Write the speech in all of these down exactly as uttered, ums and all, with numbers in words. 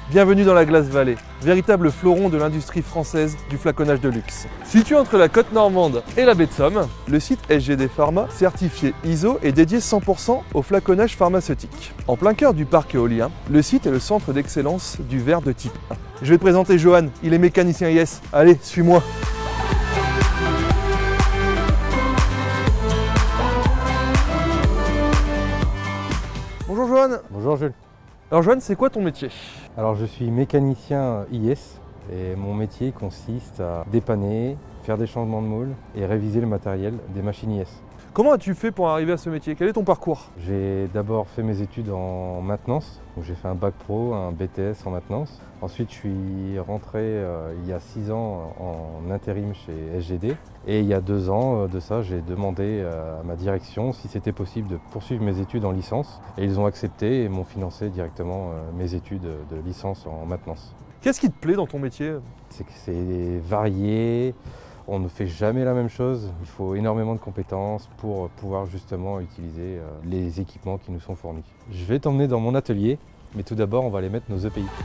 Bienvenue dans la Glace Vallée, véritable fleuron de l'industrie française du flaconnage de luxe. Situé entre la côte normande et la baie de Somme, le site S G D Pharma, certifié I S O, est dédié cent pour cent au flaconnage pharmaceutique. En plein cœur du parc éolien, le site est le centre d'excellence du verre de type un. Je vais te présenter Johan, il est mécanicien I S. Allez, suis-moi. Bonjour Johan. Bonjour Jules. Alors Johan, c'est quoi ton métier? Alors je suis mécanicien I S et mon métier consiste à dépanner, faire des changements de moule et réviser le matériel des machines I S. Comment as-tu fait pour arriver à ce métier? Quel est ton parcours? J'ai d'abord fait mes études en maintenance, donc j'ai fait un bac pro, un B T S en maintenance. Ensuite je suis rentré euh, il y a six ans en intérim chez S G D et il y a deux ans euh, de ça j'ai demandé euh, à ma direction si c'était possible de poursuivre mes études en licence et ils ont accepté et m'ont financé directement euh, mes études de licence en maintenance. Qu'est-ce qui te plaît dans ton métier? C'est que c'est varié. On ne fait jamais la même chose, il faut énormément de compétences pour pouvoir justement utiliser les équipements qui nous sont fournis. Je vais t'emmener dans mon atelier, mais tout d'abord on va aller mettre nos E P I.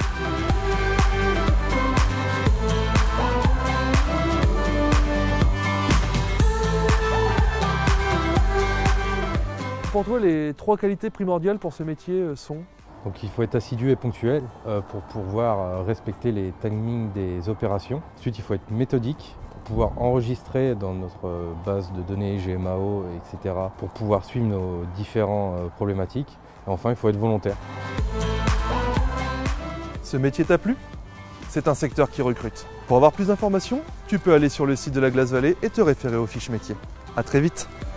Pour toi, les trois qualités primordiales pour ce métier sont? Donc il faut être assidu et ponctuel euh, pour pouvoir respecter les timings des opérations. Ensuite il faut être méthodique pour pouvoir enregistrer dans notre base de données G M A O, et cetera pour pouvoir suivre nos différentes euh, problématiques. Et enfin il faut être volontaire. Ce métier t'a plu? C'est un secteur qui recrute. Pour avoir plus d'informations, tu peux aller sur le site de la Glace Vallée et te référer aux fiches métiers. A très vite.